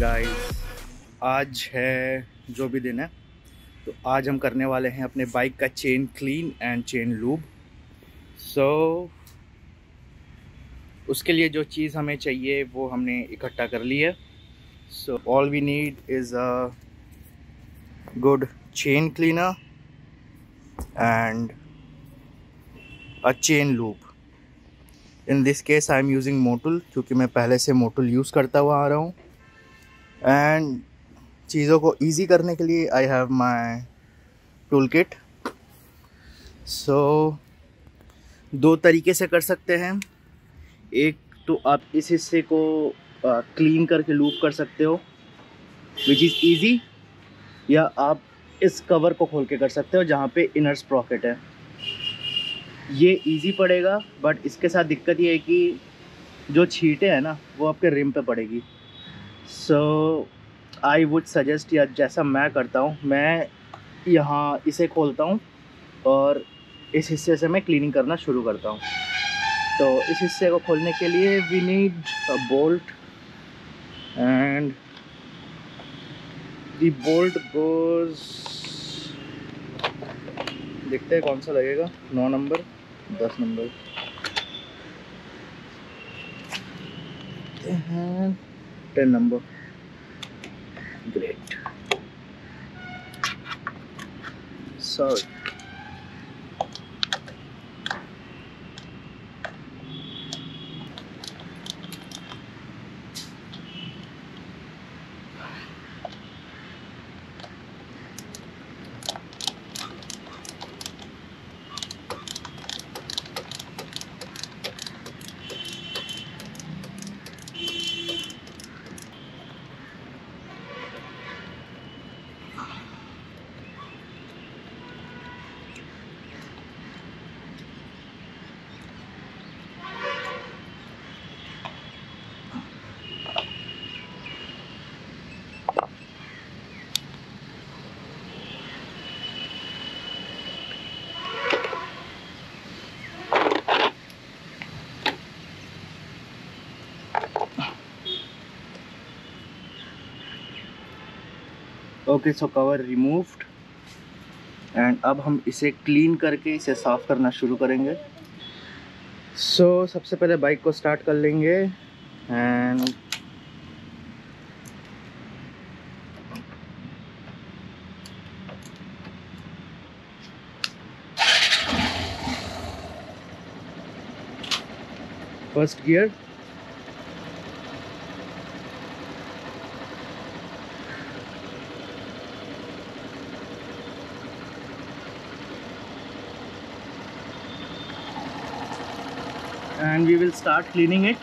Guys, आज है जो भी दिन है तो आज हम करने वाले हैं अपने बाइक का chain clean and chain lube. So उसके लिए जो चीज़ हमें चाहिए वो हमने इकट्ठा कर ली है। So all we need is a good chain cleaner and a chain lube. In this case I am using Motul, क्योंकि मैं पहले से मोटुल यूज़ करता हुआ आ रहा हूँ। एंड चीज़ों को ईजी करने के लिए I have my tool kit. So दो तरीके से कर सकते हैं। एक तो आप इस हिस्से को क्लीन करके लूप कर सकते हो, विच इज़ ईजी, या आप इस कवर को खोल के कर सकते हो जहाँ पे इनर स्प्रॉकेट है। ये ईजी पड़ेगा, बट इसके साथ दिक्कत ये है कि जो छींटे हैं ना वो आपके रिम पे पड़ेगी। सो आई वुड सजेस्ट, या जैसा मैं करता हूँ, मैं यहाँ इसे खोलता हूँ और इस हिस्से से मैं क्लीनिंग करना शुरू करता हूँ। तो इस हिस्से को खोलने के लिए we need a bolt and the bolt goes, देखते हैं कौन सा लगेगा, 9 नंबर, 10 नंबर, 10 नंबर। Great, sorry. Okay, so cover removed and अब हम इसे क्लीन करके इसे साफ़ करना शुरू करेंगे। सो सबसे पहले बाइक को स्टार्ट कर लेंगे and first gear, and we will start cleaning it.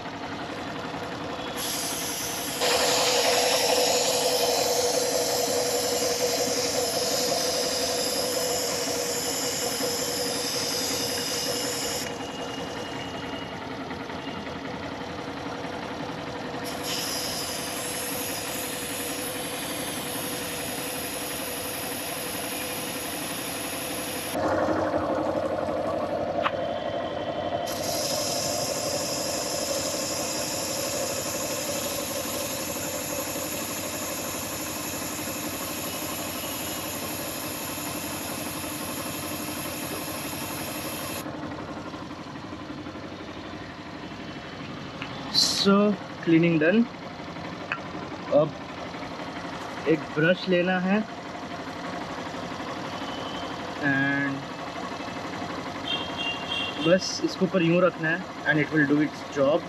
So cleaning done. अब एक ब्रश लेना है एंड बस इसके ऊपर यूँ रखना है and it will do its job.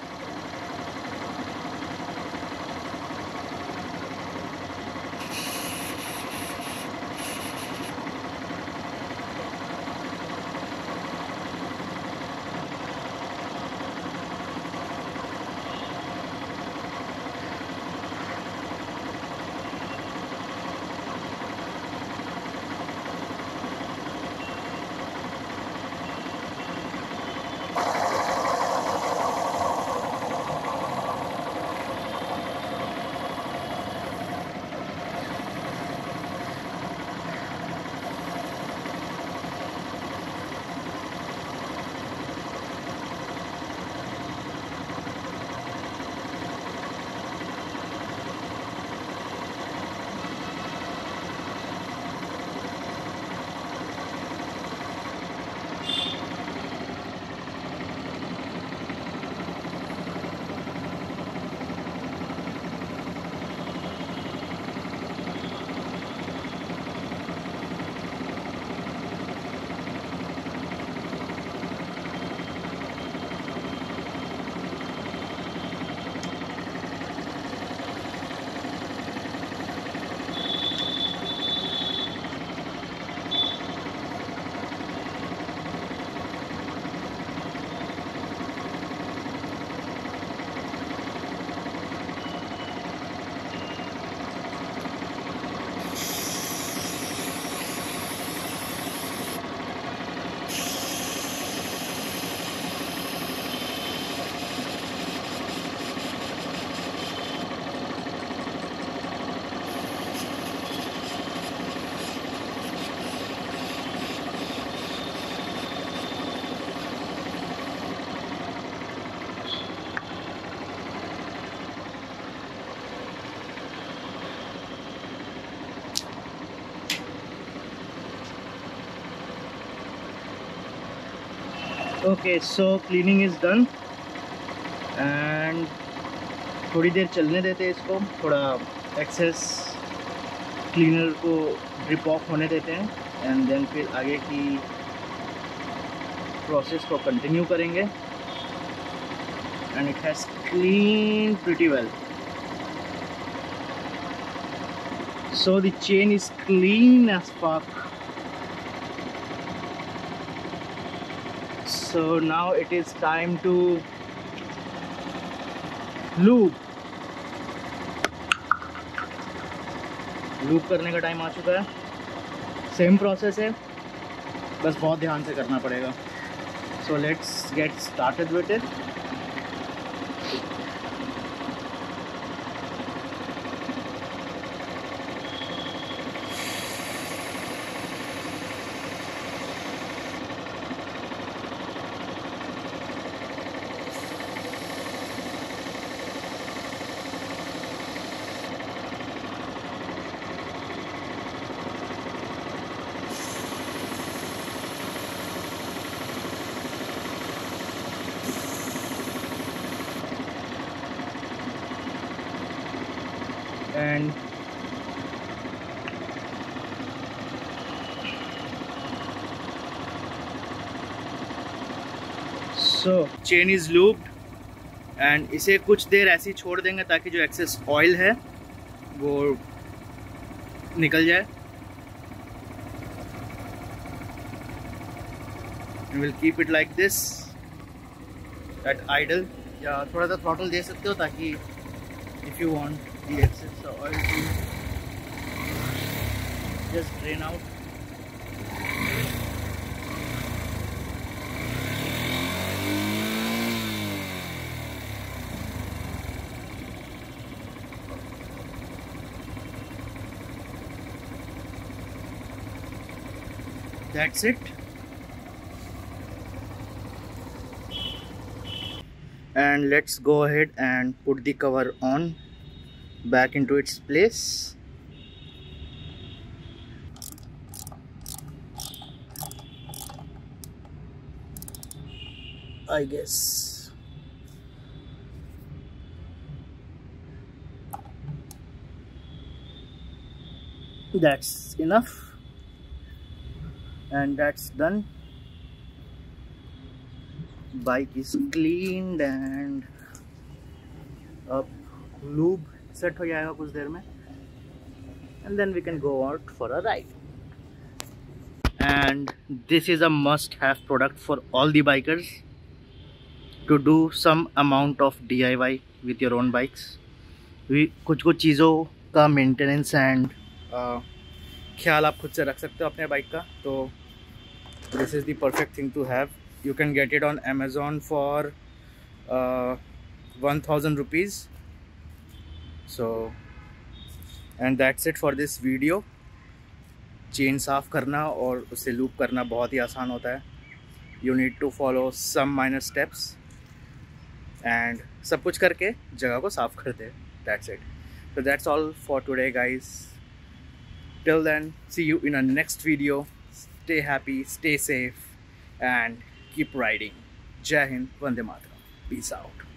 Okay, so cleaning is done and थोड़ी देर चलने देते हैं इसको, थोड़ा एक्सेस क्लीनर को ड्रिप ऑफ होने देते हैं एंड देन फिर आगे की प्रोसेस को कंटिन्यू करेंगे and it has clean pretty well. So the chain is clean as fuck. So now it is time to lube. Lube करने का टाइम आ चुका है. सेम प्रोसेस है, बस बहुत ध्यान से करना पड़ेगा. So let's get started with it. And so chain is lubed and इसे कुछ देर ऐसे ही छोड़ देंगे ताकि जो एक्सेस ऑयल है वो निकल जाए. and we'll keep it like this at idle, या थोड़ा सा throttle दे सकते हो ताकि if you want the excess oil to just drain out. That's it. And let's go ahead and put the cover on back into its place. I guess that's enough and that's done. Bike is cleaned and अब lube set हो जाएगा कुछ देर में and then we can go out for a ride. And this is a must have product for all the bikers to do some amount of DIY with your own bikes. कुछ चीज़ों का maintenance and ख्याल आप खुद से रख सकते हो अपने बाइक का, तो this is the perfect thing to have. You can get it on Amazon for 1000 rupees. So and that's it for this video. Chain साफ़ करना और उसे लूप करना बहुत ही आसान होता है. You need to follow some minor steps and सब कुछ करके जगह को साफ़ करते हैं. That's it. So that's all for today guys. Till then, see you in our next video. Stay happy, stay safe and keep riding. Jai Hind, Vande Mataram. Peace out.